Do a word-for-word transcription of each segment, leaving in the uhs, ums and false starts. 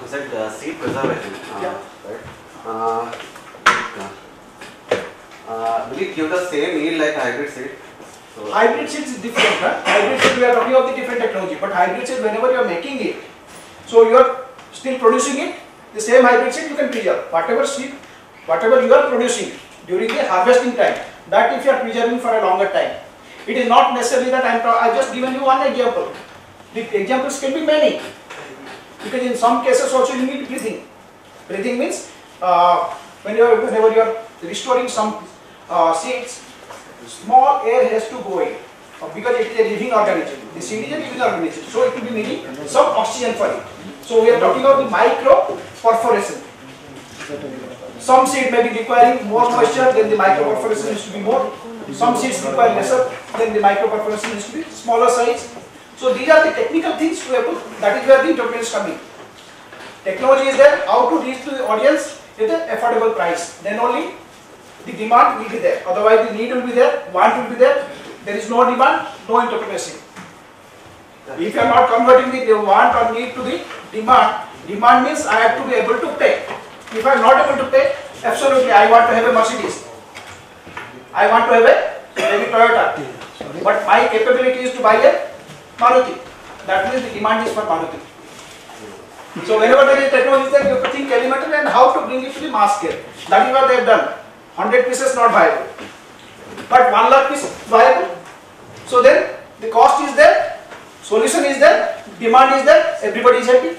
you said uh, seed preservation, uh, Yeah. right? Uh, uh, will it give the same yield like hybrid seed? So Hybrid seeds is different. Huh? Hybrid seed, we are talking about the different technology. But hybrid seed, whenever you are making it, so you are still producing it, the same hybrid seed you can preserve. Whatever seed, whatever you are producing during the harvesting time, that if you are preserving for a longer time. It is not necessarily that I am. I just given you one example. The examples can be many. Because in some cases also you need breathing. Breathing means uh, when you are, whenever you are restoring some uh, seeds, small air has to go in uh, because it is a living organism. The seed is a living organism, so it will be needing some oxygen for it. So we are talking about the micro perforation. Some seed may be requiring more moisture, then the micro perforation needs to be more. Some seeds require lesser, then the micro perforation needs to be smaller size. So these are the technical things we have to, that is where the interpretation is coming. Technology is there, how to reach to the audience at an affordable price. Then only the demand will be there. Otherwise the need will be there, want will be there. There is no demand, no interpretation. If you are not converting the want or need to the demand, demand means I have to be able to pay. If I am not able to pay, absolutely I want to have a Mercedes. I want to have a maybe Toyota. But my capability is to buy a Maruti. That means the demand is for Maruti. So whenever there is technology there, you have to think elementary and how to bring it to the mass scale. That is what they have done. one hundred pieces not viable. But one lakh piece viable. So then the cost is there, solution is there, demand is there, everybody is happy.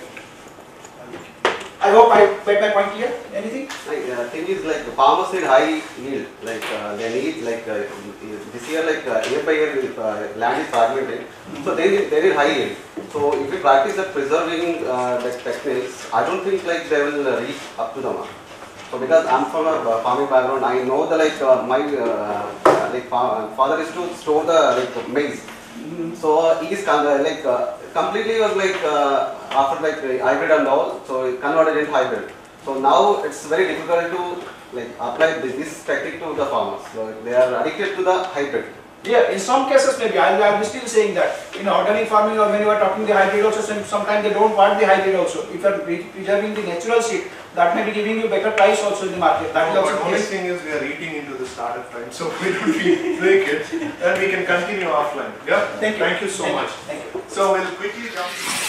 I hope I made my point clear. Anything? Like, uh, thing is like the farmers need high yield. Like uh, they need like uh, this year like uh, year by year uh, land is fragmented, so they need they need high yield. So if we practice that preserving uh, the techniques, I don't think like they will uh, reach up to the mark. So because I'm from a uh, farming background, I know the like uh, my uh, uh, like fa father is to store the like maize. Mm-hmm. So uh, he is uh, like uh, completely was like uh, after like uh, hybrid and all, so he converted into hybrid. So now it's very difficult to like apply this, this technique to the farmers. So they are addicted to the hybrid. Yeah, in some cases maybe, I will be still saying that. In organic farming or when you are talking the hybrid also, sometimes they don't want the hybrid also. If you are preserving the natural seed, that may be giving you better price also in the market. That no, is also but only thing is we are eating into the startup time, so we don't break it and we can continue offline. Yeah? Thank you. Thank you so Thank much. You. Thank you. So we'll quickly jump.